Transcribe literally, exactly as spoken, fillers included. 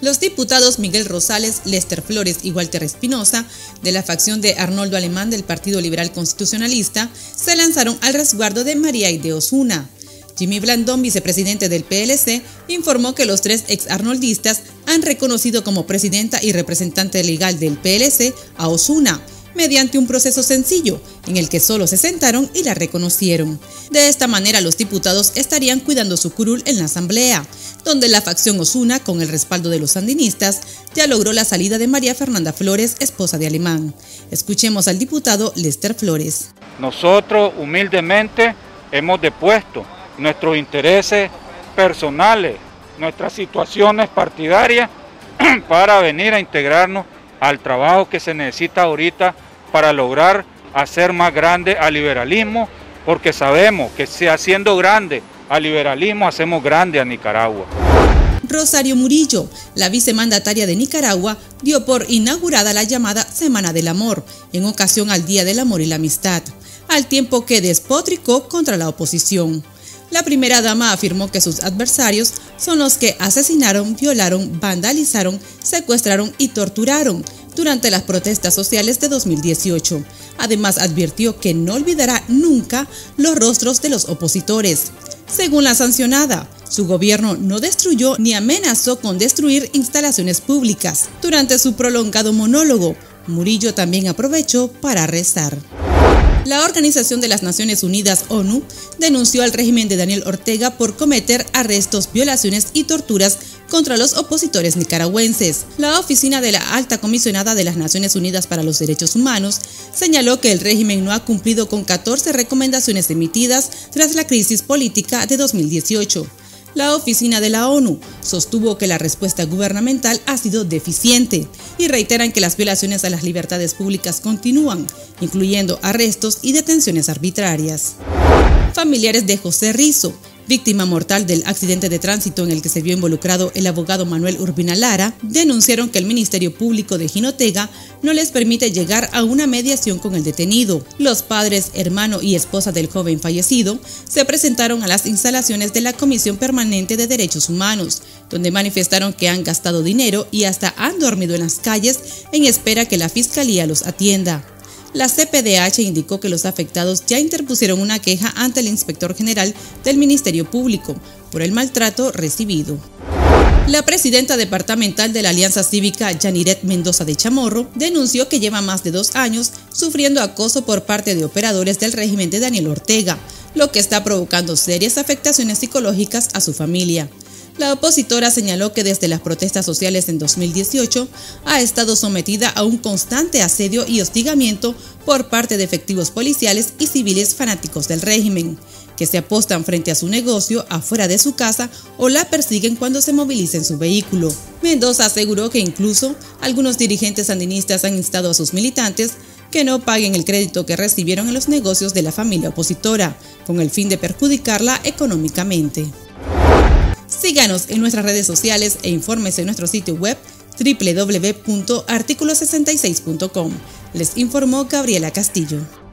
Los diputados Miguel Rosales, Lester Flores y Walter Espinosa, de la facción de Arnoldo Alemán del Partido Liberal Constitucionalista, se lanzaron al resguardo de María Aide Osuna. Jimmy Blandón, vicepresidente del P L C, informó que los tres ex-arnoldistas han reconocido como presidenta y representante legal del P L C a Osuna, mediante un proceso sencillo, en el que solo se sentaron y la reconocieron. De esta manera, los diputados estarían cuidando su curul en la asamblea, donde la facción Osuna, con el respaldo de los sandinistas, ya logró la salida de María Fernanda Flores, esposa de Alemán. Escuchemos al diputado Lester Flores. Nosotros humildemente hemos depuesto nuestros intereses personales, nuestras situaciones partidarias, para venir a integrarnos al trabajo que se necesita ahorita para lograr hacer más grande al liberalismo, porque sabemos que si haciendo grande al liberalismo hacemos grande a Nicaragua. Rosario Murillo, la vicemandataria de Nicaragua, dio por inaugurada la llamada Semana del Amor, en ocasión al Día del Amor y la Amistad, al tiempo que despotricó contra la oposición. La primera dama afirmó que sus adversarios son los que asesinaron, violaron, vandalizaron, secuestraron y torturaron durante las protestas sociales de dos mil dieciocho. Además, advirtió que no olvidará nunca los rostros de los opositores. Según la sancionada, su gobierno no destruyó ni amenazó con destruir instalaciones públicas. Durante su prolongado monólogo, Murillo también aprovechó para rezar. La Organización de las Naciones Unidas, ONU, denunció al régimen de Daniel Ortega por cometer arrestos, violaciones y torturas contra los opositores nicaragüenses. La Oficina de la Alta Comisionada de las Naciones Unidas para los Derechos Humanos señaló que el régimen no ha cumplido con catorce recomendaciones emitidas tras la crisis política de dos mil dieciocho. La oficina de la ONU sostuvo que la respuesta gubernamental ha sido deficiente y reiteran que las violaciones a las libertades públicas continúan, incluyendo arrestos y detenciones arbitrarias. Familiares de José Rizo, víctima mortal del accidente de tránsito en el que se vio involucrado el abogado Manuel Urbina Lara, denunciaron que el Ministerio Público de Jinotega no les permite llegar a una mediación con el detenido. Los padres, hermano y esposa del joven fallecido se presentaron a las instalaciones de la Comisión Permanente de Derechos Humanos, donde manifestaron que han gastado dinero y hasta han dormido en las calles en espera que la Fiscalía los atienda. La C P D H indicó que los afectados ya interpusieron una queja ante el inspector general del Ministerio Público por el maltrato recibido. La presidenta departamental de la Alianza Cívica, Yaniret Mendoza de Chamorro, denunció que lleva más de dos años sufriendo acoso por parte de operadores del régimen de Daniel Ortega, lo que está provocando serias afectaciones psicológicas a su familia. La opositora señaló que desde las protestas sociales en dos mil dieciocho ha estado sometida a un constante asedio y hostigamiento por parte de efectivos policiales y civiles fanáticos del régimen, que se apostan frente a su negocio, afuera de su casa o la persiguen cuando se moviliza en su vehículo. Mendoza aseguró que incluso algunos dirigentes sandinistas han instado a sus militantes que no paguen el crédito que recibieron en los negocios de la familia opositora, con el fin de perjudicarla económicamente. Síganos en nuestras redes sociales e infórmese en nuestro sitio web doble u doble u doble u punto artículo sesenta y seis punto com. Les informó Gabriela Castillo.